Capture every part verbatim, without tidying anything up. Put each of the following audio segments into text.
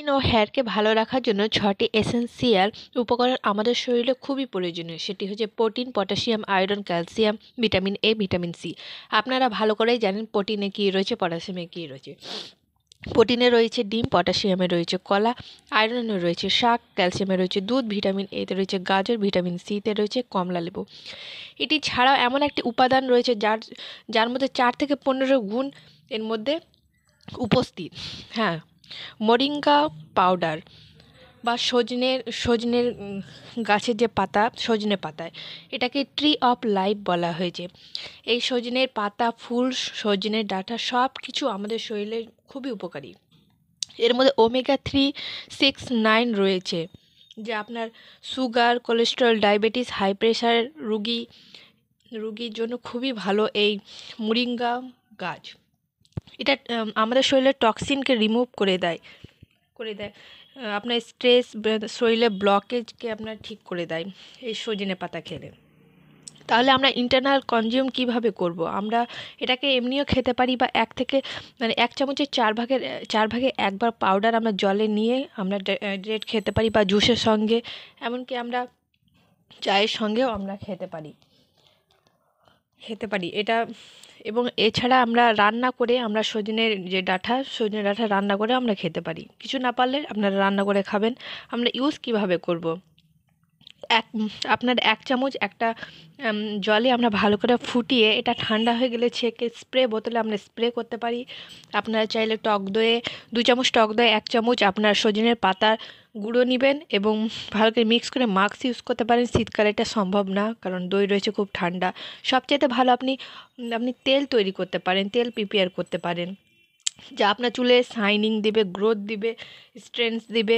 ও হেয়ারকে ভালো রাখার জন্য ছটি এসেন্সিয়াল উপকরণ আমাদের শরীরে খুবই প্রয়োজনীয়। সেটি হচ্ছে protein, potassium, iron, calcium, vitamin A, vitamin C. আপনারা ভালো করেই জানেন প্রোটিনে কী রয়েছে, পটাশিয়ামে কী রয়েছে। প্রোটিনে রয়েছে ডিম, পটাশিয়ামে রয়েছে কলা, আয়রনে রয়েছে শাক, ক্যালসিয়ামে রয়েছে দুধ, ভিটামিন এতে রয়েছে গাজর, ভিটামিন সিতে রয়েছে কমলা লেবু। এটি ছাড়াও এমন একটি উপাদান রয়েছে যার যার মধ্যে চার থেকে পনেরো গুণ এর মধ্যে উপস্থিত। হ্যাঁ, মরিঙ্গা পাউডার বা সজনের সজনের গাছের যে পাতা, সজনে পাতায়, এটাকে ট্রি অফ লাইফ বলা হয়েছে। এই সজনের পাতা, ফুল, সজনের ডাঁটা সব কিছু আমাদের শরীরে খুবই উপকারী। এর মধ্যে ওমেগা থ্রি সিক্স নাইন রয়েছে, যা আপনার sugar, cholesterol, diabetes, high pressure রুগী রুগীর জন্য খুবই ভালো এই মোরিঙ্গা গাছ। এটা আমাদের শরীরের টক্সিনকে রিমুভ করে দেয় করে দেয় আপনার স্ট্রেস, শরীরে ব্লকেজকে আপনার ঠিক করে দেয় এই সজনে পাতা খেলে। তাহলে আমরা ইন্টারনাল কনজিউম কিভাবে করব? আমরা এটাকে এমনিও খেতে পারি, বা এক থেকে মানে এক চামচের চার ভাগের চার ভাগে একবার পাউডার আমরা জলে নিয়ে আমরা ডিরেক্ট খেতে পারি, বা জুসের সঙ্গে, এমনকি আমরা চায়ের সঙ্গেও আমরা খেতে পারি খেতে পারি এটা। এবং এছাড়া আমরা রান্না করে আমরা সজনের যে ডাঁটা সজনে ডাঁটা রান্না করে আমরা খেতে পারি। কিছু না পারলে আপনারা রান্না করে খাবেন। আমরা ইউজ কিভাবে করব? এক আপনার এক চামচ একটা জলে আমরা ভালো করে ফুটিয়ে এটা ঠান্ডা হয়ে গেলে ছেঁকে স্প্রে বোতলে আমরা স্প্রে করতে পারি। আপনারা চাইলে টক দইয়ে দু চামচ টক দই, এক চামচ আপনার সজনের পাতার গুঁড়ো নেবেন এবং ভালো করে মিক্স করে মাস্ক ইউজ করতে পারেন। শীতকালে এটা সম্ভব না, কারণ দই রয়েছে খুব ঠান্ডা। সবচেয়ে ভালো আপনি আপনি তেল তৈরি করতে পারেন, তেল প্রিপেয়ার করতে পারেন, যা আপনার চুলে শাইনিং দিবে, গ্রোথ দিবে, স্ট্রেংথ দিবে।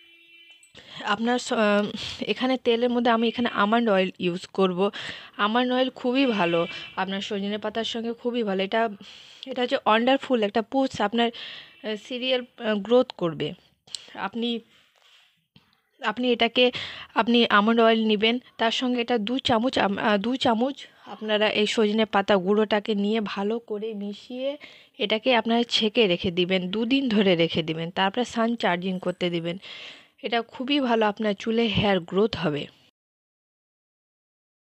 আপনার এখানে তেলের মধ্যে আমি এখানে আমন্ড অয়েল ইউজ করব। আমন্ড অয়েল খুবই ভালো, আপনার সজনে পাতার সঙ্গে খুবই ভালো। এটা এটা হচ্ছে ওয়ান্ডারফুল একটা পুষ, আপনার সিরিয়াল গ্রোথ করবে। আপনি আপনি এটাকে আপনি আমন্ড অয়েল নেবেন, তার সঙ্গে এটা দু চামচ দু চামচ আপনারা এই সজনে পাতা গুঁড়োটাকে নিয়ে ভালো করে মিশিয়ে এটাকে আপনারা ছেঁকে রেখে দিবেন, দুদিন ধরে রেখে দিবেন, তারপরে সান চার্জিং করতে দিবেন। এটা খুবই ভালো, আপনার চুলে হেয়ার গ্রোথ হবে।